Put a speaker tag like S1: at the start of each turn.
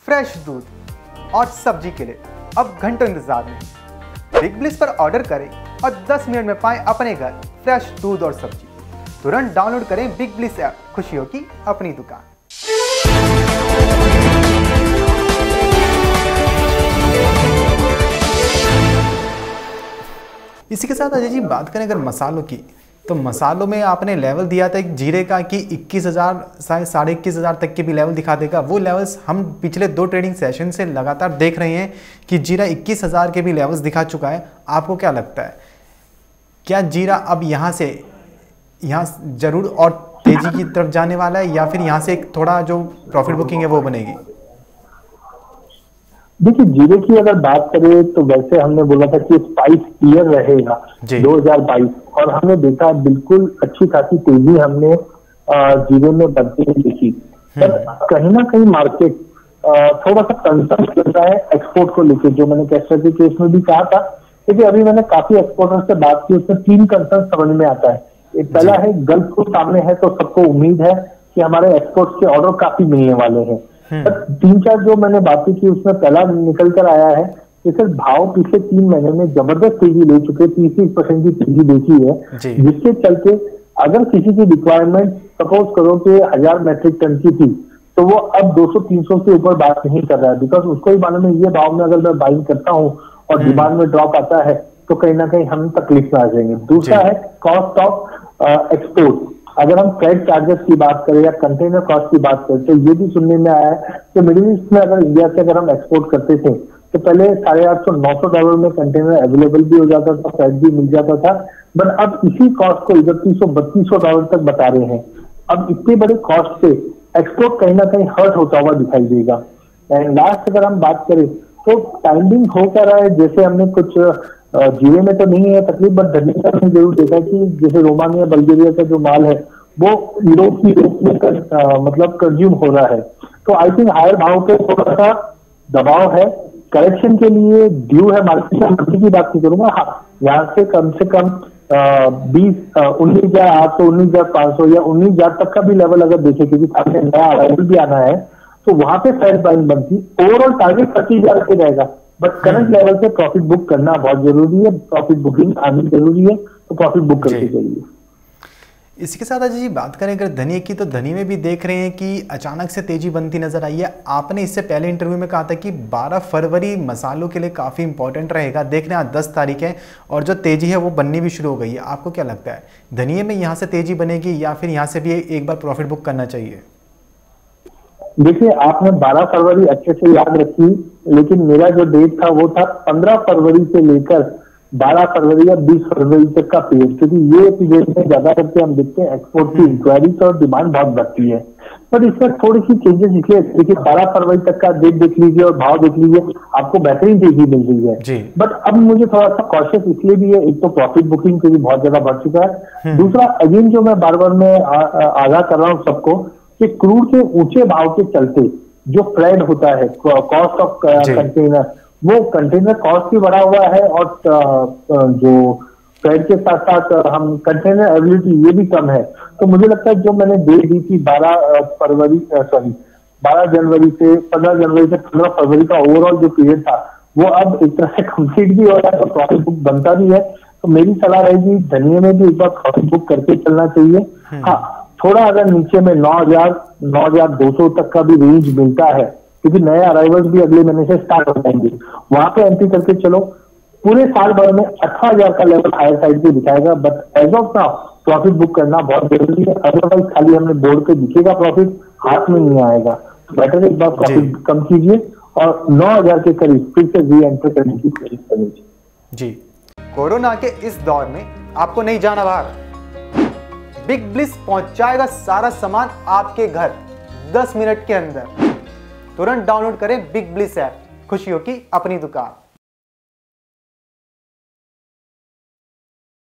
S1: Fresh दूध और सब्जी के लिए अब घंटों इंतजार नहीं। बिग ब्लिस पर ऑर्डर करें और 10 मिनट में पाएं अपने घर फ्रेश दूध और सब्जी। तुरंत डाउनलोड करें बिग ब्लिस ऐप, खुशियों की अपनी दुकान।
S2: इसी के साथ अजय जी बात करें अगर मसालों की, तो मसालों में आपने लेवल दिया था एक जीरे का कि 21,000 साढ़े 21,000 तक के भी लेवल दिखा देगा। वो लेवल्स हम पिछले 2 ट्रेडिंग सेशन से लगातार देख रहे हैं कि जीरा 21,000 के भी लेवल्स दिखा चुका है। आपको क्या लगता है, क्या जीरा अब यहाँ ज़रूर और तेज़ी की तरफ जाने वाला है या फिर यहाँ से एक थोड़ा जो प्रॉफिट बुकिंग है वो बनेगी?
S3: देखिए, जीरे की अगर बात करें तो वैसे हमने बोला था कि स्पाइस ईयर रहेगा 2022, और हमने देखा बिल्कुल अच्छी खासी तेजी हमने जीरे में बढ़ती हुई देखी। पर कहीं ना कहीं मार्केट थोड़ा सा कंसर्न कर रहा है एक्सपोर्ट को लेकर, जो मैंने कैस्ट्रेटी केस में भी कहा था। क्योंकि अभी मैंने काफी एक्सपोर्टर से बात की, उसमें 3 कंसर्न समझ में आता है। एक पहला है, गल्फ को सामने है तो सबको उम्मीद है कि हमारे एक्सपोर्ट के ऑर्डर काफी मिलने वाले हैं। 3-4 जो मैंने बातें की उसमें पहला निकल कर आया है कि सर भाव पिछले 3 महीने में जबरदस्त तेजी ले चुके, 30% की तेजी देखी है, जिसके चलते अगर किसी की रिक्वायरमेंट सपोज करो कि 1000 मैट्रिक टन की थी, तो वो अब 200-300 से ऊपर बात नहीं कर रहा है। बिकॉज उसको ही मालूम है ये भाव में अगर मैं बाइंग करता हूँ और डिमांड में ड्रॉप आता है तो कहीं ना कहीं हम तकलीफ में आ जाएंगे। दूसरा है कॉस्ट ऑफ एक्सपोर्ट। अगर हम फ्रेट चार्जेस की बात करें या कंटेनर कॉस्ट की बात करें तो ये भी सुनने में आया है कि मिडिल ईस्ट में अगर इंडिया से अगर हम एक्सपोर्ट करते थे तो पहले $850-900 में कंटेनर अवेलेबल भी हो जाता था, फ्रेट भी मिल जाता था। बट अब इसी कॉस्ट को $3100-3200 तक बता रहे हैं। अब इतने बड़े कॉस्ट से एक्सपोर्ट कहीं ना कहीं हर्ट होता हुआ दिखाई देगा। एंड लास्ट अगर हम बात करें तो टाइमिंग हो क्या रहा है, जैसे हमने कुछ जीरे में तो नहीं है तकलीफ, बट धनिया में जरूर देखा कि जैसे रोमानिया बल्गेरिया का जो माल है वो यूरोप की रेट में मतलब कंज्यूम हो रहा है। तो आई थिंक हायर भाव पे थोड़ा सा दबाव है, करेक्शन के लिए ड्यू है मार्केट में। की बात नहीं करूंगा, हाँ यहाँ से कम 19,800, 19,500 या 19,000 तक का भी लेवल अगर देखें, क्योंकि सामने नया अराइवल भी आना है, तो वहां पे फेयर बाइंग बनती। ओवरऑल टारगेट 25,000 पे रहेगा, बट करंट लेवल से प्रॉफिट बुक करना बहुत जरूरी है। प्रॉफिट बुकिंग आनी जरूरी है, तो प्रॉफिट बुक करके चाहिए।
S2: इसके साथ अजय जी बात करें अगर धनिया की, तो धनिया में भी देख रहे हैं कि अचानक से तेजी बनती नजर आई है। आपने इससे पहले इंटरव्यू में कहा था कि 12 फरवरी मसालों के लिए काफ़ी इंपॉर्टेंट रहेगा। देख रहे हैं आज 10 तारीख है और जो तेजी है वो बननी भी शुरू हो गई है। आपको क्या लगता है, धनिया में यहाँ से तेजी बनेगी या फिर यहाँ से भी एक बार प्रॉफिट बुक करना चाहिए?
S3: देखिए, आपने 12 फरवरी अच्छे से याद रखी, लेकिन मेरा जो डेट था वो था 15 फरवरी से लेकर 12 फरवरी या 20 फरवरी तक का पीरियड। क्योंकि ये पीरियड में ज्यादा करके हम देखते हैं एक्सपोर्ट की इंक्वायरीज और डिमांड बहुत बढ़ती है। पर इसमें थोड़ी सी चेंजेस इसलिए, देखिए 12 फरवरी तक का डेट देख लीजिए और भाव देख लीजिए, आपको बेहतरीन तेजी मिल रही है। बट अब मुझे थोड़ा सा कॉशियस इसलिए भी है, एक तो प्रॉफिट बुकिंग क्योंकि बहुत ज्यादा बढ़ चुका है। दूसरा अगेन जो मैं बार बार में आगाह कर रहा हूँ सबको कि क्रूड के ऊंचे भाव के चलते जो फ्रेड होता है, कॉस्ट ऑफ कंटेनर, वो कंटेनर कॉस्ट भी बढ़ा हुआ है और जो फ्रेड के साथ साथ हम कंटेनर अवेलेबिलिटी ये भी कम है। तो मुझे लगता है जो मैंने डेट दी थी 12 जनवरी से 15 फरवरी का ओवरऑल जो पीरियड था वो अब एक तरह से कंप्लीट भी हो रहा है, तो प्रॉफिट बुक बनता भी है। तो मेरी सलाह रहेगी धनिया में भी एक बार प्रॉफिट बुक करके चलना चाहिए। हाँ, थोड़ा अगर नीचे में 9,200 तक का भी रेंज मिलता है, क्योंकि नए अराइवल्स भी अगले महीने से स्टार्ट हो जाएंगे, वहां पे एंट्री करके चलो। पूरे साल भर में 18,000 का लेवल हायर साइड पे दिखाएगा, but as of now profit book करना बहुत जरूरी है। अदरवाइज खाली हमने बोर्ड पे दिखेगा, प्रॉफिट हाथ में नहीं आएगा। तो बेटर एक बार प्रॉफिट कम कीजिए और 9,000 के करीब फिर से री एंटर करने की कोशिश करिए।
S1: जी, कोरोना के इस दौर में आपको नहीं जाना बाहर, बिग ब्लिस पहुंचाएगा सारा सामान आपके घर 10 मिनट के अंदर। तुरंत डाउनलोड करें बिग ब्लिस ऐप, खुशियों की अपनी दुकान।